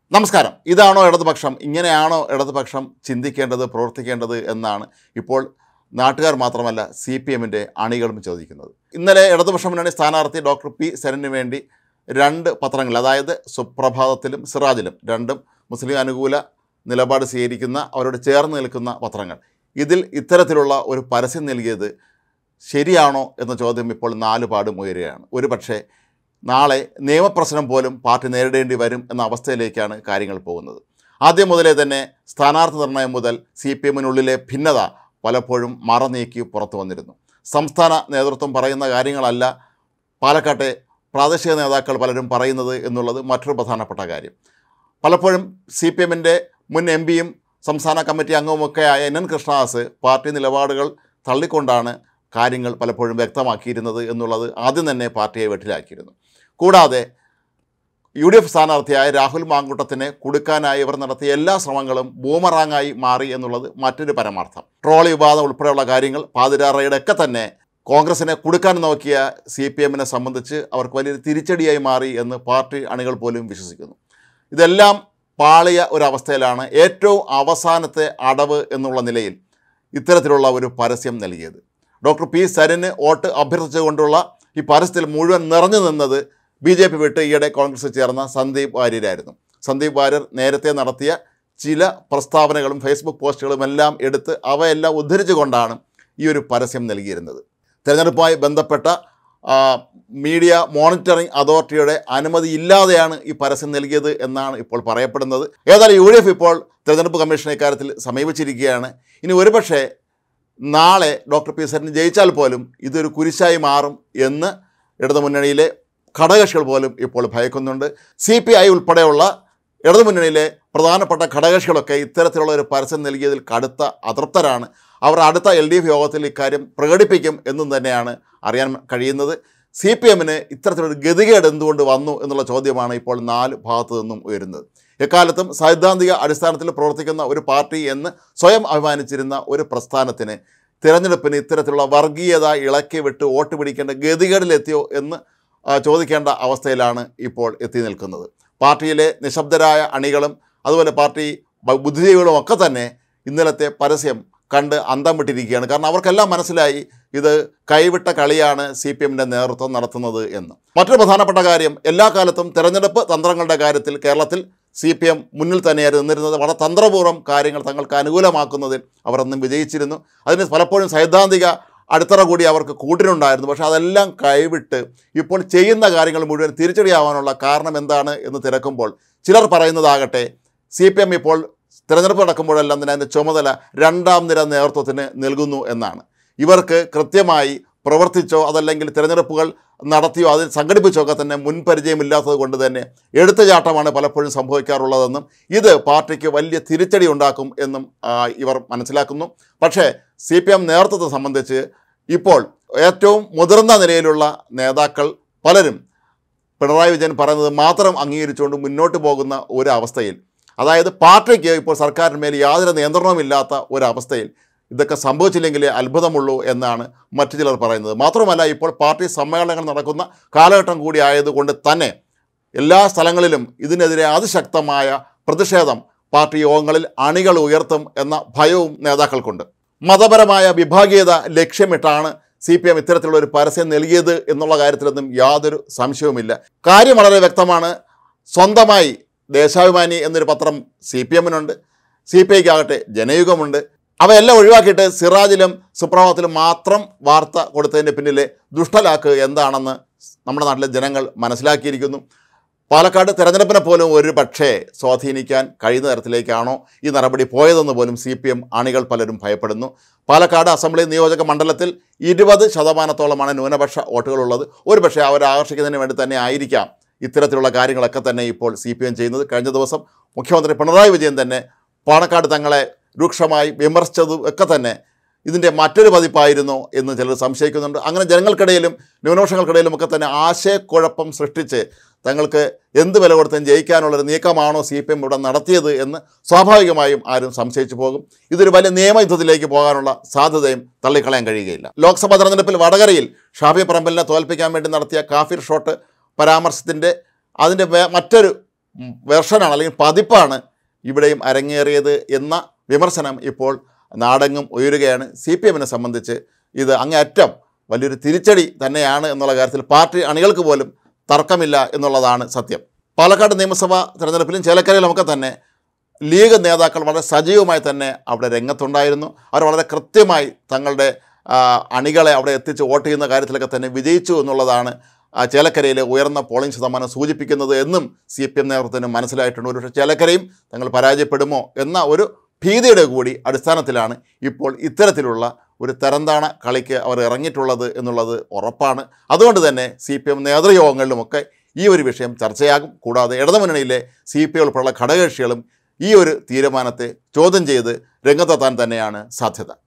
നമസ്കാരം. ഇതാണോ ഇടതുപക്ഷം? ഇങ്ങനെയാണോ ഇടതുപക്ഷം ചിന്തിക്കേണ്ടത്, പ്രവർത്തിക്കേണ്ടത് എന്നാണ് ഇപ്പോൾ നാട്ടുകാർ മാത്രമല്ല CPMൻ്റെ അണികളും ചോദിക്കുന്നത്. ഇന്നലെ ഇടതുപക്ഷ മുന്നണി സ്ഥാനാർത്ഥി ഡോക്ടർ പി സരിന് വേണ്ടി രണ്ട് പത്രങ്ങൾ, അതായത് സുപ്രഭാതത്തിലും സിറാജിലും, രണ്ടും മുസ്ലിം അനുകൂല നിലപാട് സ്വീകരിക്കുന്ന, അവരോട് ചേർന്ന് നിൽക്കുന്ന പത്രങ്ങൾ, ഇതിൽ ഇത്തരത്തിലുള്ള ഒരു പരസ്യം നൽകിയത് ശരിയാണോ എന്ന ചോദ്യം ഇപ്പോൾ നാലുപാടും ഉയരുകയാണ്. ഒരു പക്ഷേ നാളെ നിയമപ്രശ്നം പോലും പാർട്ടി നേരിടേണ്ടി വരും എന്ന അവസ്ഥയിലേക്കാണ് കാര്യങ്ങൾ പോകുന്നത്. ആദ്യം മുതലേ തന്നെ സ്ഥാനാർത്ഥി നിർണയം മുതൽ CPMനുള്ളിലെ ഭിന്നത പലപ്പോഴും മറനീക്കി പുറത്തു വന്നിരുന്നു. സംസ്ഥാന നേതൃത്വം പറയുന്ന കാര്യങ്ങളല്ല പാലക്കാട്ടെ പ്രാദേശിക നേതാക്കൾ പലരും പറയുന്നത് എന്നുള്ളത് മറ്റൊരു പ്രധാനപ്പെട്ട കാര്യം. പലപ്പോഴും CPMൻ്റെ മുൻ MPയും സംസ്ഥാന കമ്മിറ്റി അംഗവുമൊക്കെയായ NN കൃഷ്ണദാസ് പാർട്ടി നിലപാടുകൾ തള്ളിക്കൊണ്ടാണ് കാര്യങ്ങൾ പലപ്പോഴും വ്യക്തമാക്കിയിരുന്നത് എന്നുള്ളത് ആദ്യം തന്നെ പാർട്ടിയെ വെട്ടിലാക്കിയിരുന്നു. കൂടാതെ UDF സ്ഥാനാർത്ഥിയായ രാഹുൽ മാങ്കൂട്ടത്തിനെ കുടുക്കാനായി ഇവർ നടത്തിയ എല്ലാ ശ്രമങ്ങളും ബൂമറാങ്ങായി മാറി എന്നുള്ളത് മറ്റൊരു പരമാർത്ഥം. ട്രോളി വിവാദം ഉൾപ്പെടെയുള്ള കാര്യങ്ങൾ പാതിരാറയുടെ ഒക്കെ തന്നെ കോൺഗ്രസിനെ കുടുക്കാൻ നോക്കിയ CPMനെ സംബന്ധിച്ച് അവർക്ക് വലിയൊരു തിരിച്ചടിയായി മാറി എന്ന് പാർട്ടി അണികൾ പോലും വിശ്വസിക്കുന്നു. ഇതെല്ലാം പാളിയ ഒരവസ്ഥയിലാണ് ഏറ്റവും അവസാനത്തെ അടവ് എന്നുള്ള നിലയിൽ ഇത്തരത്തിലുള്ള ഒരു പരസ്യം നൽകിയത്. ഡോക്ടർ പി സരിന് വോട്ട് അഭ്യർത്ഥിച്ചുകൊണ്ടുള്ള ഈ പരസ്യത്തിൽ മുഴുവൻ നിറഞ്ഞു നിന്നത് BJP വിട്ട് ഈയിടെ കോൺഗ്രസ് ചേർന്ന സന്ദീപ് വാര്യരായിരുന്നു. സന്ദീപ് വാര്യർ നേരത്തെ നടത്തിയ ചില പ്രസ്താവനകളും ഫേസ്ബുക്ക് പോസ്റ്റുകളും എല്ലാം എടുത്ത് അവയെല്ലാം ഉദ്ധരിച്ചുകൊണ്ടാണ് ഈ ഒരു പരസ്യം നൽകിയിരുന്നത്. തിരഞ്ഞെടുപ്പുമായി ബന്ധപ്പെട്ട മീഡിയ മോണിറ്ററിംഗ് അതോറിറ്റിയുടെ അനുമതി ഇല്ലാതെയാണ് ഈ പരസ്യം നൽകിയത് എന്നാണ് ഇപ്പോൾ പറയപ്പെടുന്നത്. ഏതായാലും UDF ഇപ്പോൾ തിരഞ്ഞെടുപ്പ് കമ്മീഷനെ ഇക്കാര്യത്തിൽ സമീപിച്ചിരിക്കുകയാണ്. ഇനി ഒരുപക്ഷെ നാളെ ഡോക്ടർ പി സരിന് ജയിച്ചാൽ പോലും ഇതൊരു കുരിശായി മാറും എന്ന് ഇടതുമുന്നണിയിലെ ഘടകകക്ഷികൾ പോലും ഇപ്പോൾ ഭയക്കുന്നുണ്ട്. CPI ഉൾപ്പെടെയുള്ള ഇടതുമുന്നണിയിലെ പ്രധാനപ്പെട്ട ഘടകകക്ഷികളൊക്കെ ഇത്തരത്തിലുള്ള ഒരു പരസ്യം നൽകിയതിൽ കടുത്ത അതൃപ്തരാണ്. അവർ അടുത്ത LDF യോഗത്തിൽ ഇക്കാര്യം പ്രകടിപ്പിക്കും എന്നും തന്നെയാണ് അറിയാൻ കഴിയുന്നത്. CPMന് ഇത്തരത്തിലൊരു ഗതികേട് എന്തുകൊണ്ട് വന്നു എന്നുള്ള ചോദ്യമാണ് ഇപ്പോൾ നാല് ഭാഗത്തു നിന്നും ഉയരുന്നത്. എക്കാലത്തും സൈദ്ധാന്തിക അടിസ്ഥാനത്തിൽ പ്രവർത്തിക്കുന്ന ഒരു പാർട്ടി എന്ന് സ്വയം അഭിമാനിച്ചിരുന്ന ഒരു പ്രസ്ഥാനത്തിന് തിരഞ്ഞെടുപ്പിന് ഇത്തരത്തിലുള്ള വർഗീയത ഇളക്കി വിട്ട് വോട്ട് പിടിക്കേണ്ട ഗതികേടിലെത്തിയോ എന്ന് ചോദിക്കേണ്ട അവസ്ഥയിലാണ് ഇപ്പോൾ എത്തി നിൽക്കുന്നത്. പാർട്ടിയിലെ നിശബ്ദരായ അണികളും അതുപോലെ പാർട്ടി ബുദ്ധിജീവികളും ഒക്കെ തന്നെ ഇന്നലത്തെ പരസ്യം കണ്ട് അന്തം വിട്ടിരിക്കുകയാണ്. കാരണം അവർക്കെല്ലാം മനസ്സിലായി ഇത് കൈവിട്ട കളിയാണ് CPMൻ്റെ നേതൃത്വം നടത്തുന്നത് എന്ന്. മറ്റൊരു പ്രധാനപ്പെട്ട കാര്യം, എല്ലാ കാലത്തും തിരഞ്ഞെടുപ്പ് തന്ത്രങ്ങളുടെ കാര്യത്തിൽ കേരളത്തിൽ CPM മുന്നിൽ തന്നെയായിരുന്നു നിന്നിരുന്നത്. വളരെ തന്ത്രപൂർവ്വം കാര്യങ്ങൾ തങ്ങൾക്ക് അനുകൂലമാക്കുന്നതിൽ അവർ അന്നും വിജയിച്ചിരുന്നു. അതിന് പലപ്പോഴും സൈദ്ധാന്തിക അടിത്തറ കൂടി അവർക്ക് കൂട്ടിനുണ്ടായിരുന്നു. പക്ഷേ അതെല്ലാം കൈവിട്ട് ഇപ്പോൾ ചെയ്യുന്ന കാര്യങ്ങൾ മുഴുവൻ തിരിച്ചടിയാവാനുള്ള കാരണം എന്താണ് എന്ന് തിരക്കുമ്പോൾ ചിലർ പറയുന്നതാകട്ടെ CPM ഇപ്പോൾ തിരഞ്ഞെടുപ്പ് നടക്കുമ്പോഴെല്ലാം തന്നെ അതിൻ്റെ ചുമതല രണ്ടാം നിര നേതൃത്വത്തിന് നൽകുന്നു എന്നാണ്. ഇവർക്ക് കൃത്യമായി പ്രവർത്തിച്ചോ അതല്ലെങ്കിൽ തിരഞ്ഞെടുപ്പുകൾ നടത്തിയോ അതിൽ സംഘടിപ്പിച്ചോ ഒക്കെ തന്നെ മുൻപരിചയമില്ലാത്തത് കൊണ്ട് തന്നെ എടുത്തുചാട്ടമാണ് പലപ്പോഴും സംഭവിക്കാറുള്ളതെന്നും ഇത് പാർട്ടിക്ക് വലിയ തിരിച്ചടി ഉണ്ടാക്കും എന്നും ഇവർ മനസ്സിലാക്കുന്നു. പക്ഷേ CPM നേതൃത്വത്തെ സംബന്ധിച്ച് ഇപ്പോൾ ഏറ്റവും മുതിർന്ന നിലയിലുള്ള നേതാക്കൾ പലരും പിണറായി വിജയൻ പറയുന്നത് മാത്രം അംഗീകരിച്ചുകൊണ്ട് മുന്നോട്ട് പോകുന്ന ഒരു അവസ്ഥയിൽ, അതായത് പാർട്ടിക്ക് ഇപ്പോൾ സർക്കാരിന്മേൽ യാതൊരു നിയന്ത്രണവുമില്ലാത്ത ഒരവസ്ഥയിൽ ഇതൊക്കെ സംഭവിച്ചില്ലെങ്കിലേ അത്ഭുതമുള്ളൂ എന്നാണ് മറ്റു ചിലർ പറയുന്നത്. മാത്രമല്ല ഇപ്പോൾ പാർട്ടി സമ്മേളനങ്ങൾ നടക്കുന്ന കാലഘട്ടം കൂടി ആയതുകൊണ്ട് തന്നെ എല്ലാ സ്ഥലങ്ങളിലും ഇതിനെതിരെ അതിശക്തമായ പ്രതിഷേധം പാർട്ടി യോഗങ്ങളിൽ അണികൾ ഉയർത്തും എന്ന ഭയവും നേതാക്കൾക്കുണ്ട്. മതപരമായ വിഭാഗീയത ലക്ഷ്യമിട്ടാണ് CPM ഇത്തരത്തിലുള്ള ഒരു പരസ്യം നൽകിയത് എന്നുള്ള കാര്യത്തിലൊന്നും യാതൊരു സംശയവുമില്ല. കാര്യം വളരെ വ്യക്തമാണ്. സ്വന്തമായി ദേശാഭിമാനി എന്നൊരു പത്രം CPMനുണ്ട്, CPIക്കാകട്ടെ ജനയുഗമുണ്ട്. അവയെല്ലാം ഒഴിവാക്കിയിട്ട് സിറാജിലും സുപ്രഭാതത്തിലും മാത്രം വാർത്ത കൊടുത്തതിൻ്റെ പിന്നിലെ ദുഷ്ടലാക്ക് എന്താണെന്ന് നമ്മുടെ നാട്ടിലെ ജനങ്ങൾ മനസ്സിലാക്കിയിരിക്കുന്നു. പാലക്കാട് തിരഞ്ഞെടുപ്പിനെ പോലും ഒരു പക്ഷേ സ്വാധീനിക്കാൻ കഴിയുന്ന തരത്തിലേക്കാണോ ഈ നടപടി പോയതെന്ന് പോലും CPM അണികൾ പലരും ഭയപ്പെടുന്നു. പാലക്കാട് അസംബ്ലി നിയോജക മണ്ഡലത്തിൽ 20% ന്യൂനപക്ഷ വോട്ടുകളുള്ളത്. ഒരു പക്ഷേ അവരെ ആകർഷിക്കുന്നതിന് വേണ്ടി തന്നെ ആയിരിക്കാം ഇത്തരത്തിലുള്ള കാര്യങ്ങളൊക്കെ തന്നെ ഇപ്പോൾ CPM ചെയ്യുന്നത്. കഴിഞ്ഞ ദിവസം മുഖ്യമന്ത്രി പിണറായി വിജയൻ തന്നെ പാണക്കാട് തങ്ങളെ രൂക്ഷമായി വിമർശിച്ചതും ഒക്കെ തന്നെ ഇതിൻ്റെ മറ്റൊരു പതിപ്പായിരുന്നോ എന്ന് ചിലർ സംശയിക്കുന്നുണ്ട്. അങ്ങനെ ജനങ്ങൾക്കിടയിലും ന്യൂനപക്ഷങ്ങൾക്കിടയിലും ഒക്കെ തന്നെ ആശയക്കുഴപ്പം സൃഷ്ടിച്ച് തങ്ങൾക്ക് എന്ത് വില കൊടുത്തും ജയിക്കാനുള്ളൊരു നീക്കമാണോ CPM ഇവിടെ നടത്തിയത് എന്ന് സ്വാഭാവികമായും ആരും സംശയിച്ചു പോകും. ഇതൊരു വലിയ നിയമയുദ്ധത്തിലേക്ക് പോകാനുള്ള സാധ്യതയും തള്ളിക്കളയാൻ കഴിയുകയില്ല. ലോക്സഭാ തെരഞ്ഞെടുപ്പിൽ വടകരയിൽ ഷാഫി പറമ്പലിനെ തോൽപ്പിക്കാൻ വേണ്ടി നടത്തിയ കാഫിർ ഷോട്ട് പരാമർശത്തിൻ്റെ അതിൻ്റെ മറ്റൊരു വെർഷനാണ് അല്ലെങ്കിൽ പതിപ്പാണ് ഇവിടെയും അരങ്ങേറിയത് എന്ന വിമർശനം ഇപ്പോൾ നാടെങ്ങും ഉയരുകയാണ്. CPM-നെ സംബന്ധിച്ച് ഇത് അങ്ങേയറ്റം വലിയൊരു തിരിച്ചടി തന്നെയാണ് എന്നുള്ള കാര്യത്തിൽ പാർട്ടി അണികൾക്ക് പോലും തർക്കമില്ല എന്നുള്ളതാണ് സത്യം. പാലക്കാട് നിയമസഭാ തെരഞ്ഞെടുപ്പിലും ചേലക്കരയിലുമൊക്കെ തന്നെ ലീഗ് നേതാക്കൾ വളരെ സജീവമായി തന്നെ അവിടെ രംഗത്തുണ്ടായിരുന്നു. അവർ വളരെ കൃത്യമായി തങ്ങളുടെ അണികളെ അവിടെ എത്തിച്ച് വോട്ട് ചെയ്യുന്ന കാര്യത്തിലൊക്കെ തന്നെ വിജയിച്ചു എന്നുള്ളതാണ് ചേലക്കരയിലെ ഉയർന്ന പോളിംഗ് ശതമാനം സൂചിപ്പിക്കുന്നത് എന്നും CPM നേതൃത്വത്തിന് മനസ്സിലായിട്ടുണ്ട്. ഒരുപക്ഷെ ചേലക്കരയും തങ്ങൾ പരാജയപ്പെടുമോ എന്ന ഒരു ഭീതിയുടെ കൂടി അടിസ്ഥാനത്തിലാണ് ഇപ്പോൾ ഇത്തരത്തിലുള്ള ഒരു തരംതാണ കളിക്ക് അവർ ഇറങ്ങിയിട്ടുള്ളത് എന്നുള്ളത് ഉറപ്പാണ്. അതുകൊണ്ട് തന്നെ CPM നേതൃയോഗങ്ങളിലുമൊക്കെ ഈ ഒരു വിഷയം ചർച്ചയാകും. കൂടാതെ ഇടതുമുന്നണിയിലെ CPI ഉൾപ്പെടെയുള്ള ഘടകകക്ഷികളും ഈ ഒരു തീരുമാനത്തെ ചോദ്യം ചെയ്ത് രംഗത്തെത്താൻ തന്നെയാണ് സാധ്യത.